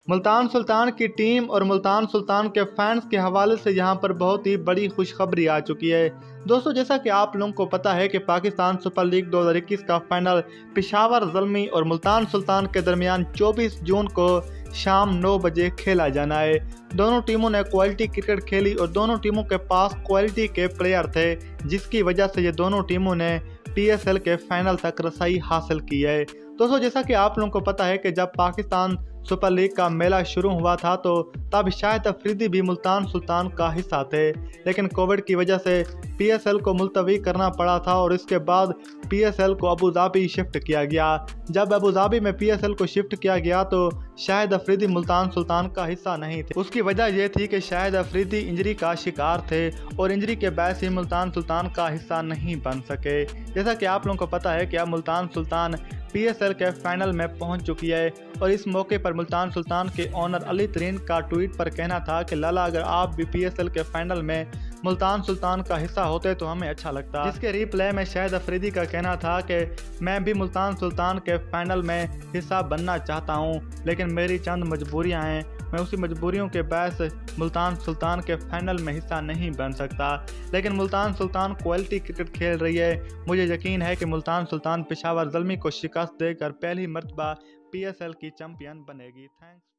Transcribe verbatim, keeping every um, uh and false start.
मुल्तान सुल्तान की टीम और मुल्तान सुल्तान के फैंस के हवाले से यहाँ पर बहुत ही बड़ी खुशखबरी आ चुकी है। दोस्तों, जैसा कि आप लोगों को पता है कि पाकिस्तान सुपर लीग दो हज़ार इक्कीस का फाइनल पेशावर ज़ल्मी और मुल्तान सुल्तान के दरमियान चौबीस जून को शाम नौ बजे खेला जाना है। दोनों टीमों ने क्वालिटी क्रिकेट खेली और दोनों टीमों के पास क्वालिटी के प्लेयर थे, जिसकी वजह से ये दोनों टीमों ने पी एस एल के फाइनल तक रसाई हासिल की है। दोस्तों, जैसा कि आप लोगों को पता है कि जब पाकिस्तान सुपर लीग का मेला शुरू हुआ था तो तब शाहिद अफरीदी भी मुल्तान सुल्तान का हिस्सा थे, लेकिन कोविड की वजह से पी एस एल को मुलतवी करना पड़ा था और इसके बाद पी एस एल को अबू धाबी शिफ्ट किया गया। जब अबू धाबी में पी एस एल को शिफ्ट किया गया तो शाहिद अफरीदी मुल्तान सुल्तान का हिस्सा नहीं थे। उसकी वजह यह थी कि शाहिद अफरीदी इंजरी का शिकार थे और इंजरी के बायस ही मुल्तान सुल्तान का हिस्सा नहीं बन सके। जैसा कि आप लोगों को पता है कि अब Multan Sultan P S L के फाइनल में पहुंच चुकी है और इस मौके पर मुल्तान सुल्तान के ओनर अली तरीन का ट्वीट पर कहना था कि लाला, अगर आप भी पी एस एल के फाइनल में मुल्तान सुल्तान का हिस्सा होते तो हमें अच्छा लगता। जिसके रिप्लाई में शाहिद अफरीदी का कहना था कि मैं भी मुल्तान सुल्तान के फाइनल में हिस्सा बनना चाहता हूं, लेकिन मेरी चंद मजबूरियां हैं, मैं उसी मजबूरियों के बायस मुल्तान सुल्तान के फाइनल में हिस्सा नहीं बन सकता। लेकिन मुल्तान सुल्तान क्वालिटी क्रिकेट खेल रही है। मुझे यकीन है कि मुल्तान सुल्तान पेशावर ज़ल्मी को शिकस्त देकर पहली मर्तबा पी एस एल की चैंपियन बनेगी। थैंक्स।